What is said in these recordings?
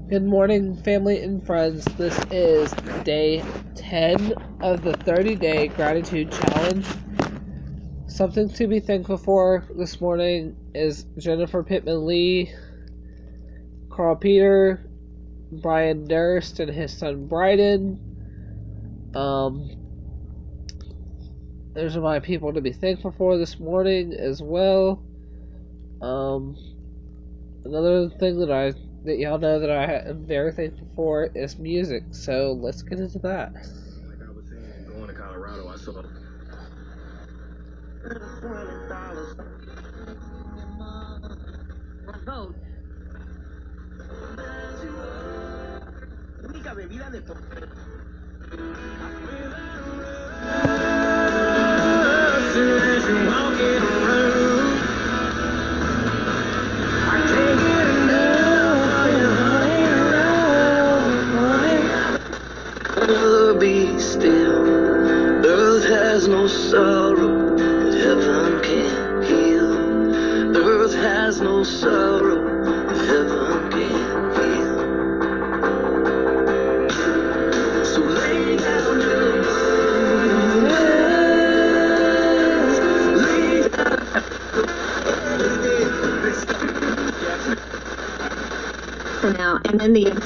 Good morning, family and friends. This is day 10 of the 30-day gratitude challenge. Something to be thankful for this morning is Jennifer Pittman Lee, Carl Peter, Brian Durst, and his son Bryden. Those are my people to be thankful for this morning as well. Another thing that y'all know that I am very thankful for is music. So let's get into that. Like I was saying, going to Colorado, I saw vote. Única bebida de Be still. Earth has no sorrow that heaven can't heal. Earth has no sorrow that heaven can't heal. So lay down your burdens, lay down for now, and then the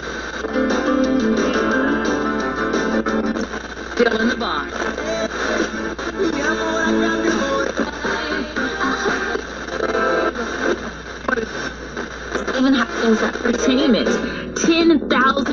fill in the box. even happens at entertainment. 10,000